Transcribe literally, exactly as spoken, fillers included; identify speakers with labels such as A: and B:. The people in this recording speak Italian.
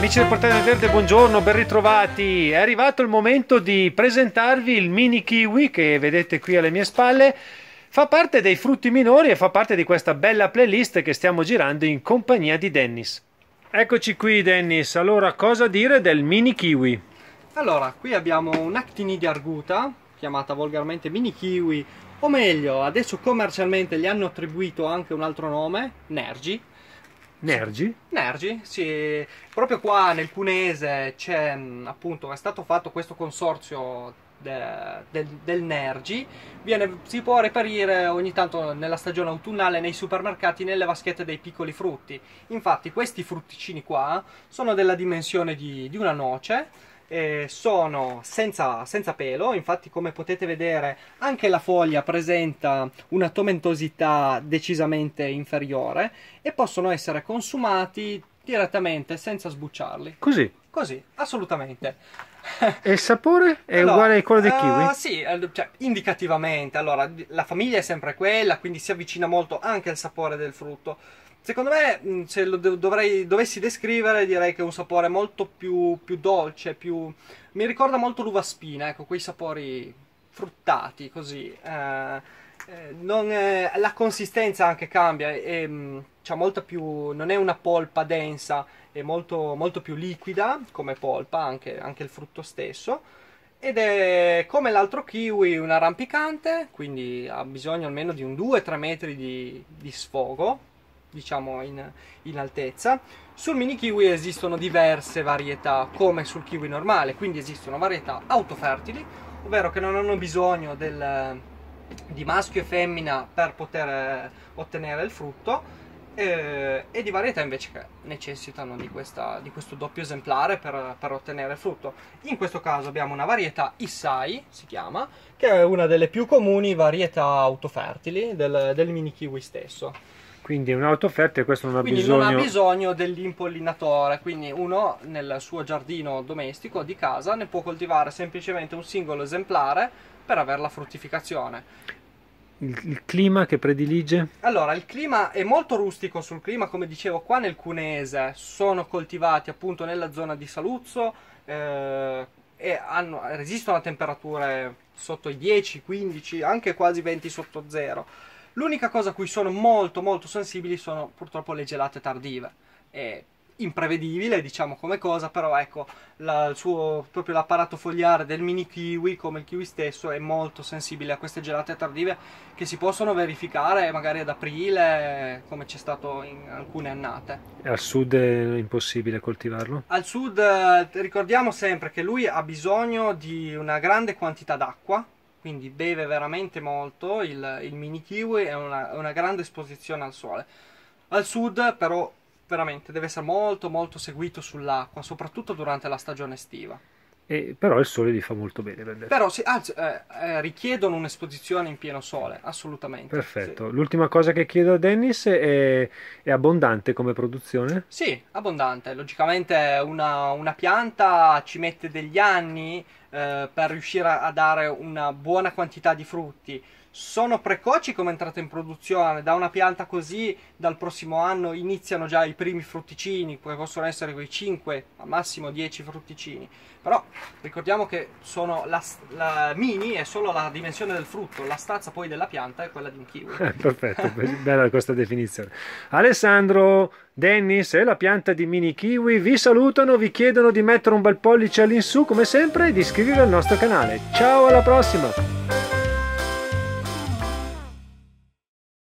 A: Amici del Portale del Verde, buongiorno, ben ritrovati. È arrivato il momento di presentarvi il mini kiwi che vedete qui alle mie spalle. Fa parte dei frutti minori e fa parte di questa bella playlist che stiamo girando in compagnia di Dennis. Eccoci qui Dennis, allora cosa dire del mini kiwi?
B: Allora, qui abbiamo un'Actinidia arguta, chiamata volgarmente mini kiwi, o meglio, adesso commercialmente gli hanno attribuito anche un altro nome, Nergi.
A: Nergi?
B: Nergi, sì. Proprio qua nel Cuneese c'è, appunto, è stato fatto questo consorzio de, de, del Nergi. Viene, si può reperire ogni tanto nella stagione autunnale nei supermercati, nelle vaschette dei piccoli frutti. Infatti questi frutticini qua sono della dimensione di, di una noce. Eh, sono senza, senza pelo, infatti come potete vedere anche la foglia presenta una tomentosità decisamente inferiore e possono essere consumati direttamente senza sbucciarli.
A: Così?
B: Così, assolutamente.
A: E il sapore è
B: allora,
A: uguale a quello del kiwi?
B: Uh, sì, cioè, indicativamente. Allora, la famiglia è sempre quella, quindi si avvicina molto anche al sapore del frutto. Secondo me, se lo dovrei, dovessi descrivere, direi che è un sapore molto più, più dolce, più... mi ricorda molto l'uva spina, ecco, quei sapori fruttati, così. Eh, eh, non è, la consistenza anche cambia, è, c'ha molta più, non è una polpa densa, è molto, molto più liquida come polpa, anche, anche il frutto stesso. Ed è come l'altro kiwi un arrampicante, quindi ha bisogno almeno di un due tre metri di, di sfogo, diciamo in, in altezza. Sul mini kiwi esistono diverse varietà come sul kiwi normale, quindi esistono varietà autofertili, ovvero che non hanno bisogno del, di maschio e femmina per poter ottenere il frutto, eh, e di varietà invece che necessitano di, questa, di questo doppio esemplare per, per ottenere il frutto. In questo caso abbiamo una varietà Issai, si chiama, che è una delle più comuni varietà autofertili del, del mini kiwi stesso.
A: Quindi è un autofertile, questo non ha
B: quindi
A: bisogno...
B: non ha bisogno dell'impollinatore, quindi uno nel suo giardino domestico di casa ne può coltivare semplicemente un singolo esemplare per avere la fruttificazione.
A: Il, il clima che predilige? Allora,
B: il clima è molto rustico. Sul clima, come dicevo, qua nel Cuneese sono coltivati appunto nella zona di Saluzzo, eh, e hanno, resistono a temperature sotto i dieci, quindici, anche quasi venti sotto zero. L'unica cosa a cui sono molto molto sensibili sono purtroppo le gelate tardive. È imprevedibile, diciamo, come cosa, però ecco, la, il suo, proprio l'apparato fogliare del mini kiwi, come il kiwi stesso, è molto sensibile a queste gelate tardive che si possono verificare magari ad aprile, come c'è stato in alcune annate.
A: E al sud è impossibile coltivarlo?
B: Al sud eh, ricordiamo sempre che lui ha bisogno di una grande quantità d'acqua, quindi beve veramente molto il, il mini kiwi, è una, una grande esposizione al sole. Al sud però veramente deve essere molto molto seguito sull'acqua, soprattutto durante la stagione estiva.
A: E, però il sole gli fa molto bene, ben detto.
B: Però sì, anzi, eh, eh, richiedono un'esposizione in pieno sole, assolutamente.
A: Perfetto.
B: Sì.
A: L'ultima cosa che chiedo a Dennis è, è abbondante come produzione?
B: Sì, abbondante. Logicamente una, una pianta ci mette degli anni eh, per riuscire a dare una buona quantità di frutti. Sono precoci come entrata in produzione. Da una pianta così dal prossimo anno iniziano già i primi frutticini, che possono essere quei cinque, al massimo dieci frutticini. Però ricordiamo che sono la, la mini è solo la dimensione del frutto, la stazza poi della pianta è quella di un kiwi.
A: Eh, perfetto, bella questa definizione. Alessandro, Dennis e la pianta di mini kiwi vi salutano, vi chiedono di mettere un bel pollice all'insù come sempre e di iscrivervi al nostro canale. Ciao, alla prossima!